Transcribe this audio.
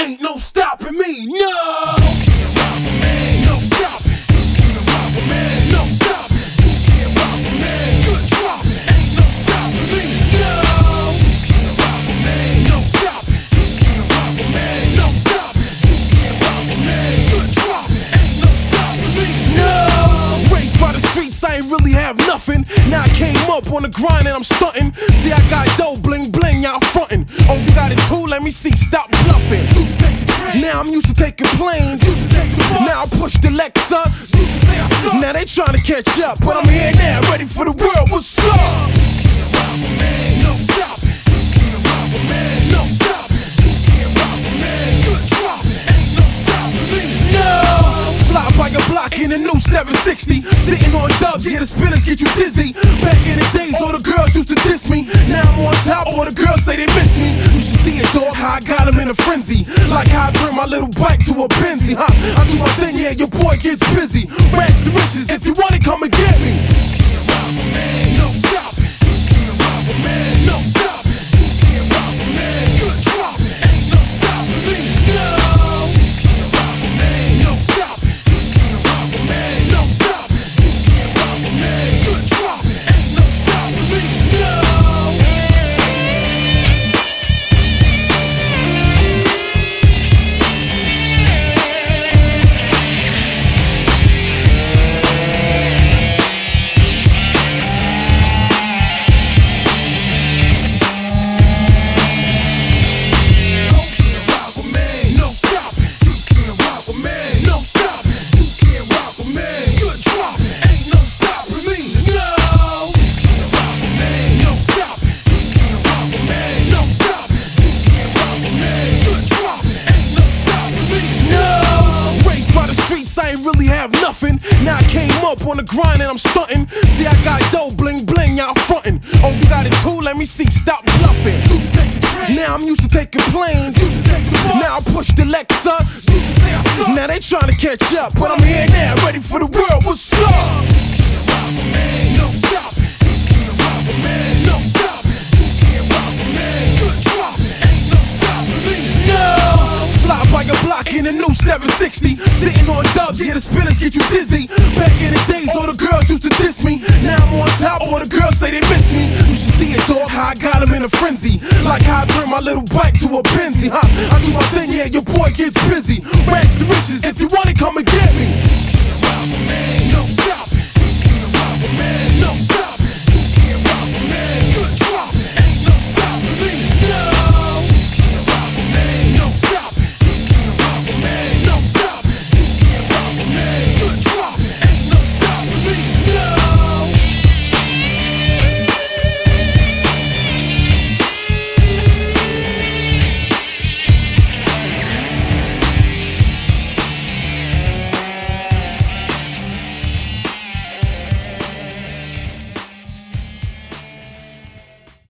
ain't no stopping me, no. You can't rock with me, no stopping. You can't rock with me, no stopping. You can't rock with me, good drop, ain't no stopping me, no. You can't rock with me, no stopping. You can't rock with me, no stopping. You can't rock with me, good drop, ain't no stopping me, no. Raised by the streets, I ain't really have nothing. Now I came up on the grind and I'm stunting. See, I got dough, bling bling, y'all frontin'. Oh, you got it too? Let me see, stop bluffing. Now I'm used to taking planes. Now I push the Lexus. Now they tryna catch up, but I'm here now, ready for the world. What's up? You can't rock with me, no stopping. You can't rock with me, no stopping. You can't rock with me, good drop, ain't no stopping me, no. Fly by your block in a new 760. Sitting on dubs, yeah, the spinners get you dizzy. Back in the days, all the girls used to diss me. Now I'm on top, all the girls say they miss me. You should see it, dog, how I got them in a frenzy. Like how I turn my little bike to a Benzie, huh? I do my thing, yeah, your boy gets busy. Rags to riches, if you want it, come and get me. You can't rock with me, no stopping. You can't rock with me, no stopping. You can't rock with me, good drop, ain't no stopping me, no. You can't rock with me, no stopping. You can't rock with me, no stopping. You can't rock with me, good drop, ain't no stopping me, no. I ain't really have nothing. Now I came up on the grind and I'm stunting. See, I got dough, bling bling, y'all frontin'. Oh, you got it too? Let me see, stop bluffing. Now I'm used to taking planes. Now I push the Lexus. Now they tryna catch up, but I'm here now, ready for the world. What's up? You can't rock with me, no stopping. You can't rock with me, no stopping. You can't rock with me, good drop, ain't no stopping me, no. Fly by your block in a new 760. Sitting on dubs, yeah, the spinners get you dizzy. Back in the days, all the girls used to diss me. Now I'm on top, all the girls say they miss me. You should see it, dog, how I got them in a frenzy. Like how I turn my little bike to a Benzie, huh? I do my thing, yeah, your boy gets busy. Rags to riches, if you want